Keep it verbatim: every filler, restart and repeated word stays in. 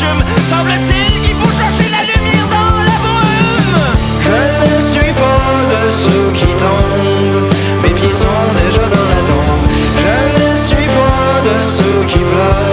l'amertume. Semble-t-il qu'il faut chercher la lumière dans la brume. Je ne suis pas de ceux qui tombent, mes pieds sont déjà dans la tombe. Je ne suis pas de ceux qui pleurent.